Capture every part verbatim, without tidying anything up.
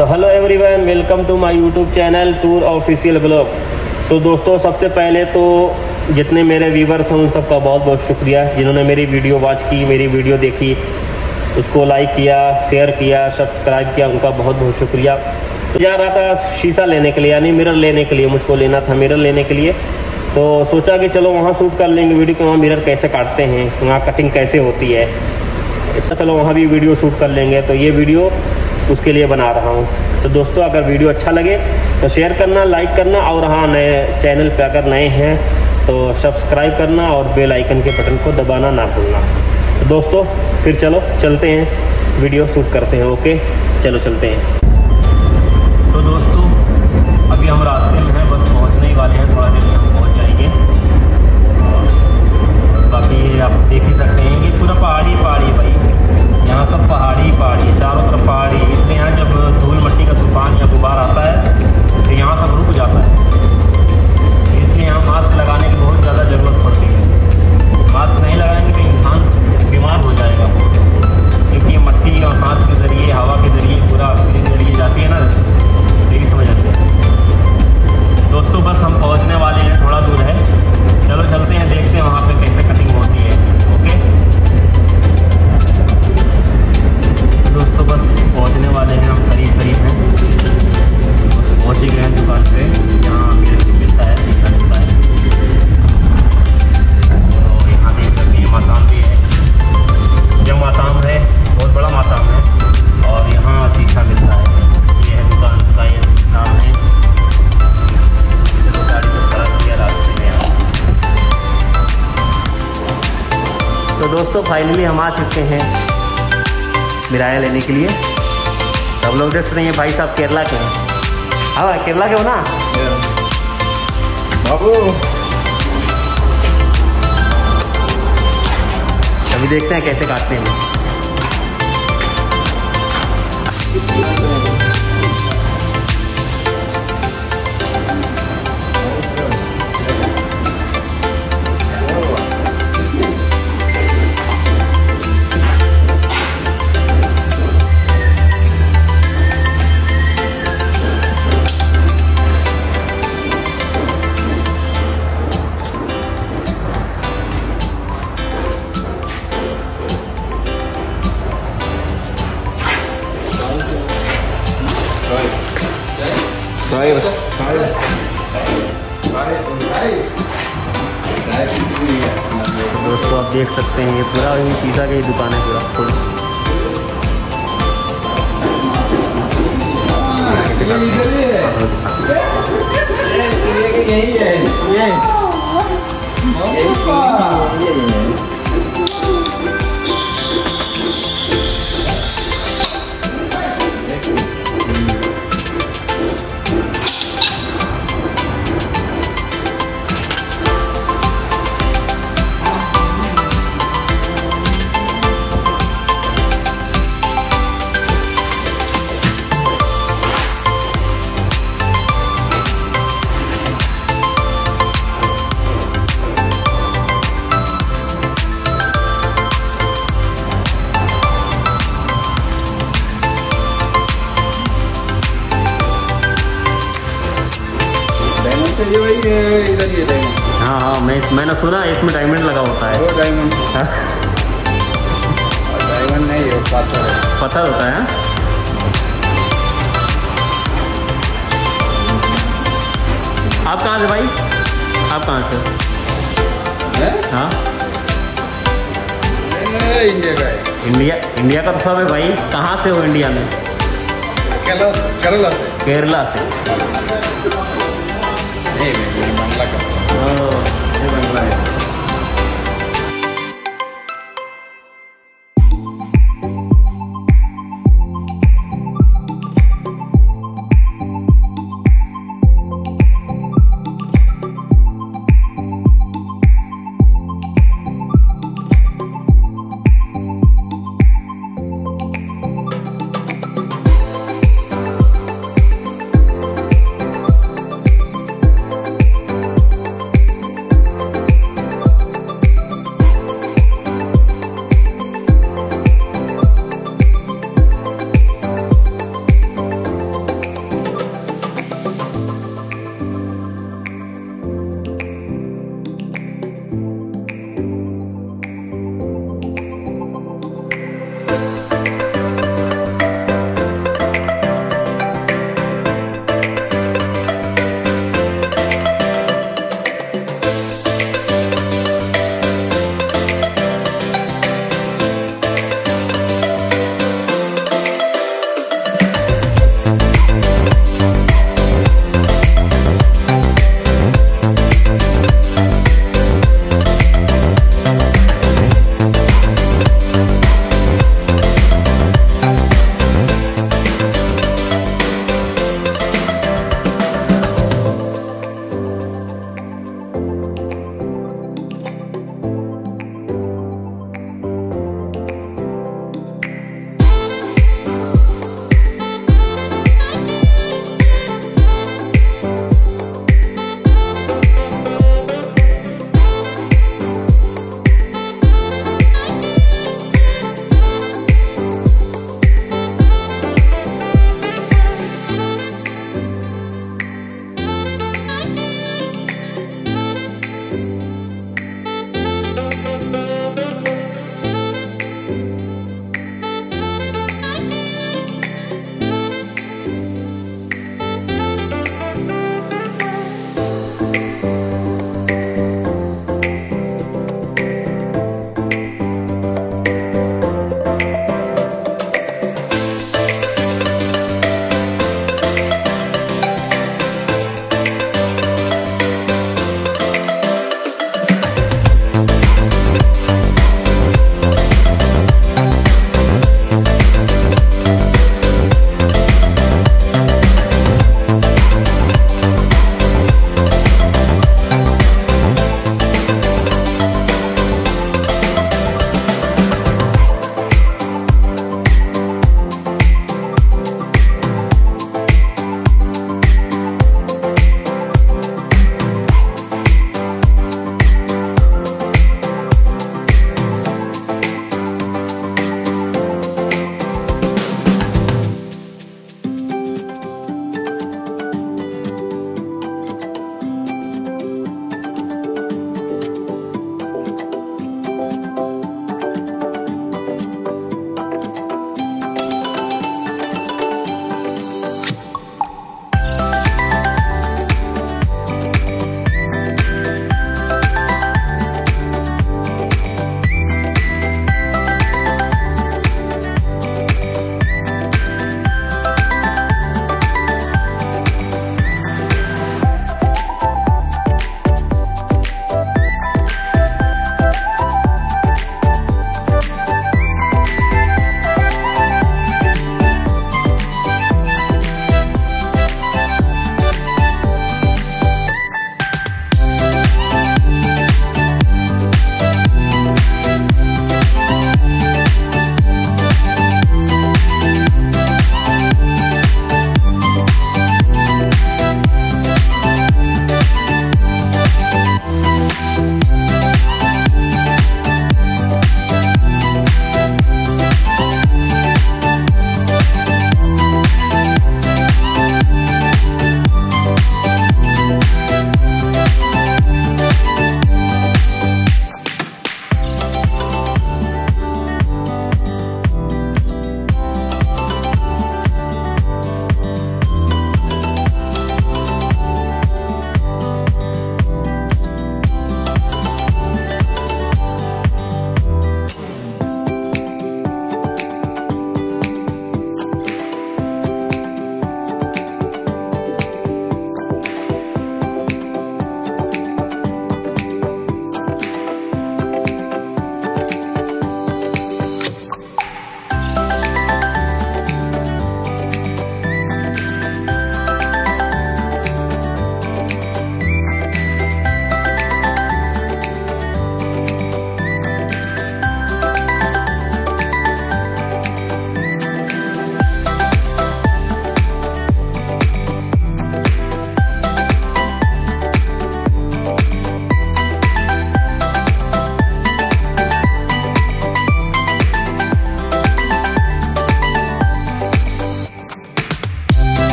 तो hello everyone, welcome to my YouTube channel tour official blog. तो दोस्तों, सबसे पहले तो जितने मेरे व्यूवर्स हैं उन सबका बहुत बहुत शुक्रिया, जिन्होंने मेरी वीडियो वॉच की, मेरी वीडियो देखी, उसको लाइक किया, शेयर किया, सब्सक्राइब किया, उनका बहुत बहुत शुक्रिया। तो जा रहा था शीशा लेने के लिए, यानी मिरर लेने के लिए, मुझको लेना था मिरर लेने के लिए। तो सोचा कि चलो वहाँ शूट कर लेंगे वीडियो कि वहाँ मिरर कैसे काटते हैं, वहाँ कटिंग कैसे होती है, ऐसा चलो वहाँ भी वीडियो शूट कर लेंगे। तो ये वीडियो उसके लिए बना रहा हूँ। तो दोस्तों, अगर वीडियो अच्छा लगे तो शेयर करना, लाइक करना, और हाँ, नए चैनल पे अगर नए हैं तो सब्सक्राइब करना और बेल आइकन के बटन को दबाना ना भूलना। तो दोस्तों, फिर चलो चलते हैं, वीडियो शूट करते हैं। ओके, चलो चलते हैं। तो दोस्तों, अभी हम रास्ते में हैं, बस पहुँचने ही वाले हैं, थोड़ा देर में हम पहुँच जाएंगे। बाकी आप देख ही सकते हैं, ये पूरा पहाड़ी पहाड़ी है भाई, यहाँ सब पहाड़ी पहाड़ी है, चारों तरफ पहाड़ी। इसलिए यहाँ जब धूल मिट्टी का तूफान या गुबार आता है तो यहाँ सब रुक जाता है। इसलिए यहाँ मास्क लगाने की बहुत ज़्यादा ज़रूरत पड़ती है। मास्क नहीं लगाएंगे तो इंसान बीमार हो जाएगा, क्योंकि ये मिट्टी और सांस के ज़रिए, हवा के ज़रिए, पूरा ऑक्सीजन के ज़रिए जाती है ना, तो इस वजह से। दोस्तों, बस हम पहुँचने वाले हैं, थोड़ा दूर है, चलो चलते हैं, देखते हैं वहाँ पर कैसे कटिंग होती है। ओके दोस्तों, बस पहुंचने वाले हैं, हम करीब करीब हैं, बस पहुंच ही गए हैं दुकान पे, जहाँ मेरे मिलता है, शीशा मिलता है। तो यहाँ देख सकते हैं माताम भी है, जो माताम है बहुत बड़ा माताम है, और यहाँ शीशा मिलता है। ये है दुकान, उसका ये नाम है। चलो गाड़ी को खड़ा किया रास्ते में। तो दोस्तों, फाइनली हम आ चुके हैं मिराया लेने के लिए। सब लोग देख रहे हैं, भाई साहब केरला के हैं। हाँ, केरला के हो ना बाबू? अभी देखते हैं कैसे काटते हैं। दोस्तों, आप देख सकते हैं, ये पूरा ही शीशा की दुकान है, पूरा फुल। इधर ये डायमंड। हाँ हाँ, मैं मैंने सुना इसमें डायमंड लगा होता है। वो डायमंड डायमंड नहीं है, पत्थर है। पत्थर होता है। आप कहाँ से भाई? आप कहाँ से? हाँ, इंडिया का है। इंडिया इंडिया का तो सब है भाई। कहाँ से हो इंडिया में? केरला से। केरला से। नहीं, मैं बांग्ला का। ये बांग्ला है।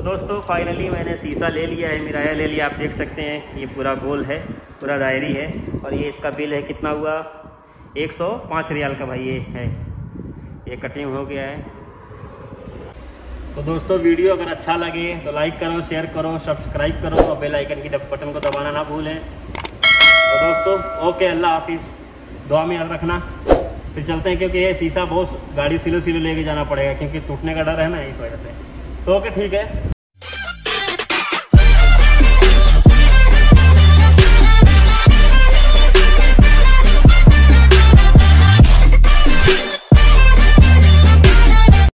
दोस्तों फाइनली मैंने शीशा ले लिया है, मिराया ले लिया। आप देख सकते हैं ये पूरा गोल है, पूरा डायरी है। और ये इसका बिल है, कितना हुआ, एक सौ पाँच रियाल का भाई ये है। ये कटिंग हो गया है। तो दोस्तों वीडियो अगर अच्छा लगे तो लाइक करो, शेयर करो, सब्सक्राइब करो और बेल आइकन की बटन को दबाना ना भूलें। तो दोस्तों ओके, अल्लाह हाफिज़, दुआ में याद रखना। फिर चलते हैं, क्योंकि ये शीशा बहुत गाड़ी सिलो सिलो लेके जाना पड़ेगा, क्योंकि टूटने का डर है ना, इस वजह से। तो ओके ठीक है।